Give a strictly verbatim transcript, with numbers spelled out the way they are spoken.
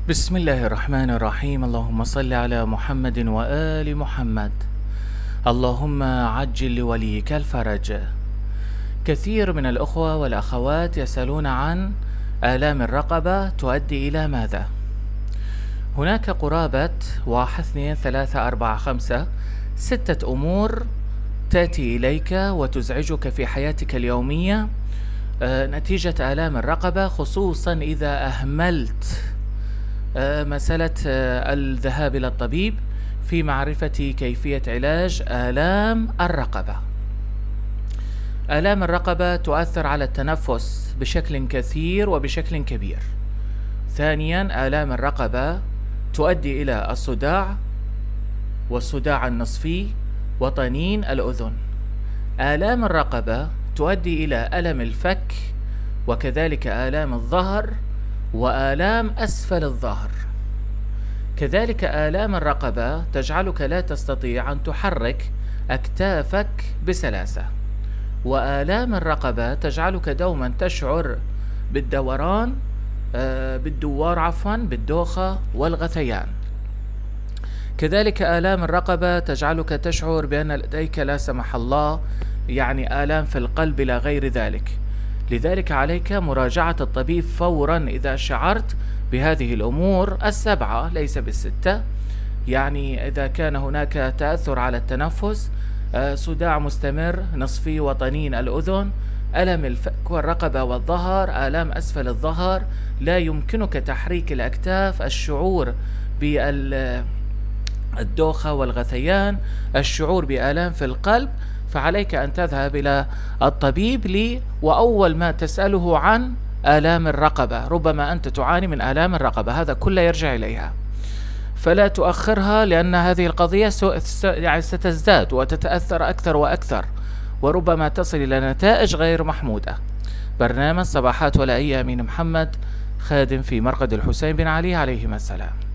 بسم الله الرحمن الرحيم. اللهم صل على محمد وآل محمد. اللهم عجل لوليك الفرج. كثير من الأخوة والأخوات يسألون عن آلام الرقبة تؤدي إلى ماذا؟ هناك قرابة واحد اثنين ثلاثة أربعة خمسة ستة أمور تأتي إليك وتزعجك في حياتك اليومية نتيجة آلام الرقبة، خصوصا إذا أهملت مسألة الذهاب إلى الطبيب في معرفة كيفية علاج آلام الرقبة. آلام الرقبة تؤثر على التنفس بشكل كثير وبشكل كبير. ثانيا، آلام الرقبة تؤدي إلى الصداع والصداع النصفي وطنين الأذن. آلام الرقبة تؤدي إلى ألم الفك وكذلك آلام الظهر وآلام أسفل الظهر. كذلك آلام الرقبة تجعلك لا تستطيع أن تحرك أكتافك بسلاسة، وآلام الرقبة تجعلك دوما تشعر بالدوران آه بالدوار عفوا بالدوخة والغثيان. كذلك آلام الرقبة تجعلك تشعر بأن لديك لا سمح الله يعني آلام في القلب إلى غير ذلك. لذلك عليك مراجعة الطبيب فورا إذا شعرت بهذه الأمور السبعة ليس بالستة. يعني إذا كان هناك تأثر على التنفس، صداع مستمر نصفي وطنين الأذن، ألم الفك والرقبة والظهر، آلام أسفل الظهر، لا يمكنك تحريك الأكتاف، الشعور بالدوخة والغثيان، الشعور بآلام في القلب، فعليك أن تذهب إلى الطبيب لي وأول ما تسأله عن آلام الرقبة. ربما أنت تعاني من آلام الرقبة، هذا كله يرجع إليها، فلا تؤخرها لأن هذه القضية يعني ستزداد وتتأثر أكثر وأكثر وربما تصل إلى نتائج غير محمودة. برنامج صباحات ولا أيامين محمد، خادم في مرقد الحسين بن علي عليهما السلام.